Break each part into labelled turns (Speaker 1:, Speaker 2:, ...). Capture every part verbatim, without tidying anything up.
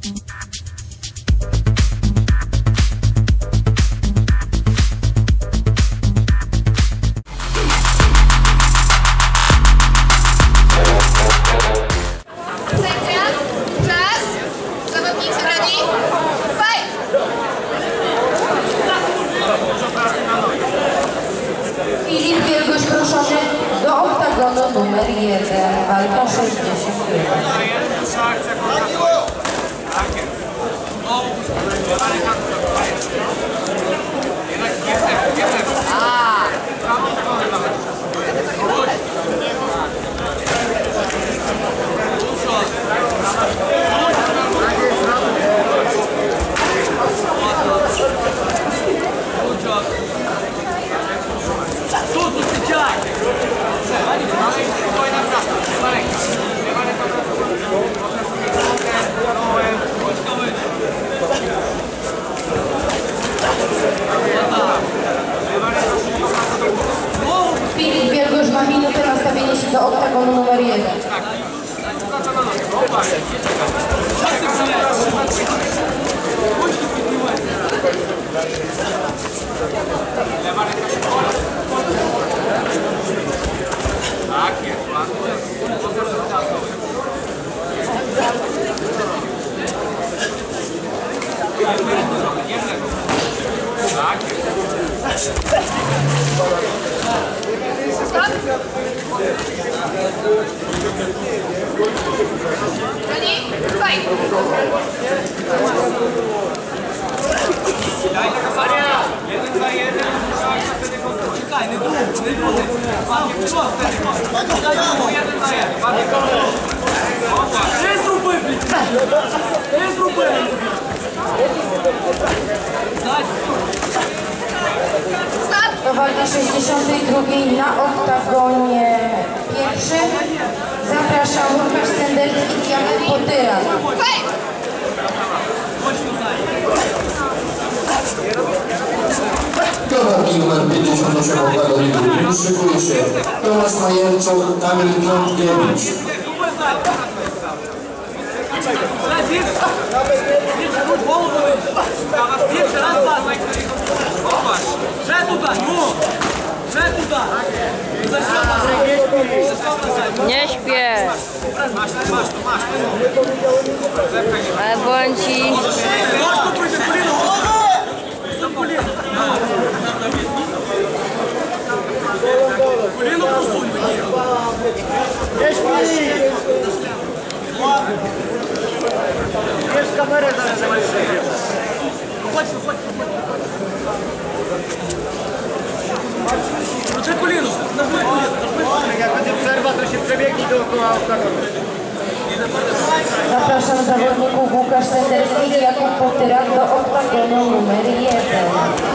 Speaker 1: Filip Wielgoś proszony do oktagonu numer jeden, walka sześćdziesiąt jeden. Filip Wielgoś ma minutę na stawienie się do oktagonu numer jeden.
Speaker 2: Tak jest, tak jest.
Speaker 3: Ready? Fight!
Speaker 2: Daj taka Maria! Jeden za jeden, wtedy czekaj, nie dół, nie dół. Ładnie w czło, wtedy jeden za jeden, ładnie w nie zróbmy! Nie zróbmy!
Speaker 1: Do walki sześćdziesiątej drugiej na oktagonie pierwszym zapraszam Łukasz Senderski i Janek Potyra.
Speaker 4: Do walki numer pięćdziesiąt osiem oktagonie drugim szykuje się Tomasz Majerczuk, Kamil Piątkiewicz.
Speaker 5: Nie śpię. Ale bądź.
Speaker 6: Jest kamerę zaraz.
Speaker 2: Chodź, chodź. Proszę kolino.
Speaker 6: Jak będzie przerwa, to się przebiegnie dookoła oktagonu.
Speaker 1: Zapraszam zawodników Łukasz Senderski i Jakub Potyra do oktagonu numer jeden.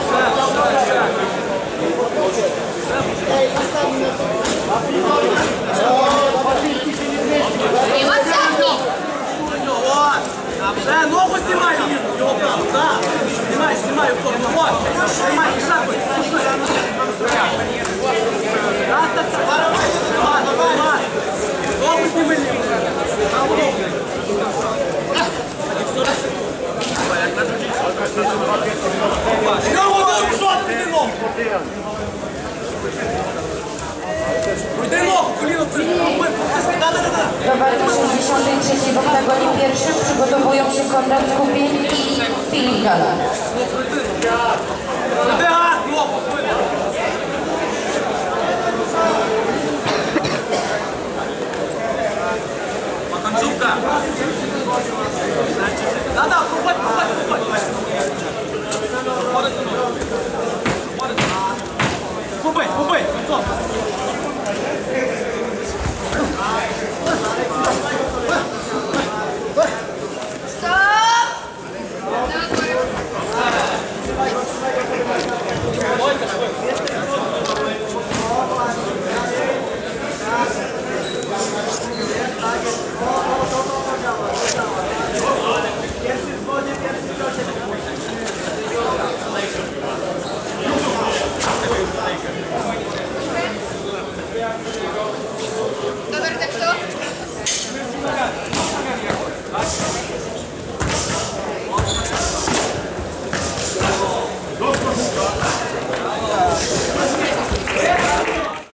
Speaker 3: Nie ma zamki!
Speaker 2: Да, ногу снимай! Да, снимай, снимай, вот, вот, снимай, и шагуй. Да, так, давай, давай, ногу снимай. Ногу, ногу, что ты ногу?
Speaker 1: Do walki sześćdziesiątej trzeciej w oktagonie pierwszym przygotowują się Konrad Skupień i Filip Gala.
Speaker 2: Кубай, кубай,